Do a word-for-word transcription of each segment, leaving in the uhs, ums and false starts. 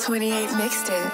twenty-eight mixed it.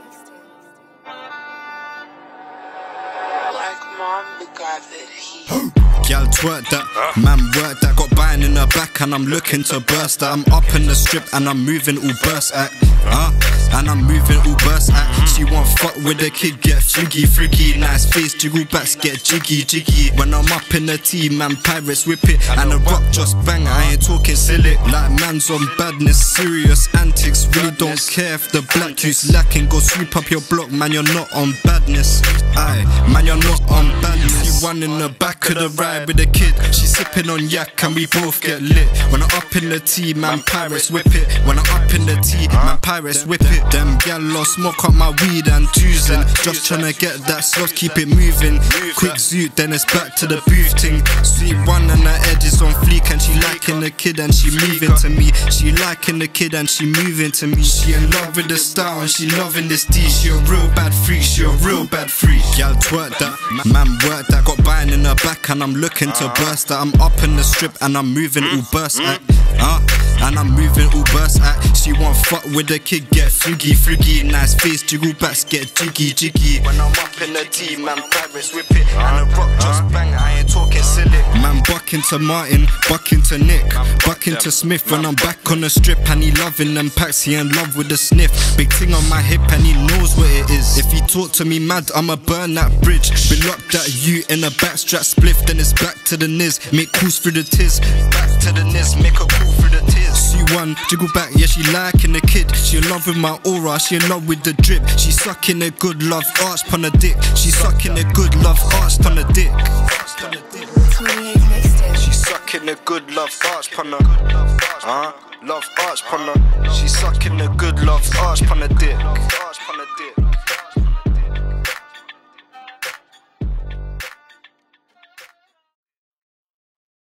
Like mom, the guy that he. Gal twerk that, man work that. Got buying in her back and I'm looking to burst that. I'm up in the strip and I'm moving all burst act, huh? And I'm moving all burst act. She want fuck with the kid, get friggy, friggy. Nice face, jiggle backs, get jiggy, jiggy. When I'm up in the tea, man, pirates whip it. And the rock just bang, I ain't talking silly. Like man's on badness, serious antics. Really don't care if the black youth's lacking. Go sweep up your block, man, you're not on badness. Aye, man, you're not on badness. You one in the back of the ride with the kid. She sipping on yak and we both get lit. When I'm up in the tea, man, pirates whip it. When I'm up in the tea, man, pirates whip it. Them gal lost smoke up my weed and choosing. Just tryna get that slot, keep it moving. Quick zoot, then it's back to the booth thing. Sweet one and her edges on fleek. And she liking the kid and she moving to me. She liking the kid and she moving to me. She in love with the style and she loving this D. She a real bad freak, she a real bad freak. Gal twerk that, man work that. Got buying in her back and I'm looking to burst that. I'm up in the strip and I'm moving all burst act, huh? And I'm moving all burst act. She want fuck with the kid, get friggy, friggy. Nice face, jiggle backs, get jiggy, jiggy. When I'm up in the tea, man, pirates whip it. And the rock just bang, I ain't talking silly. Man, buck into Martin, buck into Nick, buck into Smith. When I'm back on the strip and he loving them packs, he in love with the sniff. Big thing on my hip and he knows what it is. If he talk to me mad, I'ma burn that bridge. Been locked at you in a backstrap spliff, then it's back to the niz. Make calls through the tiz, back to the niz, make a call through the tiz. C one, jiggle back, yeah, she liking the kid. She in love with my aura, she in love with the drip. She sucking a good love arch pon the dick. She sucking a good love arch pon the dick. twenty-eight mixed it. She sucking a good love arch pon the, huh? Love arch pon the. She sucking a good love arch pon the dick.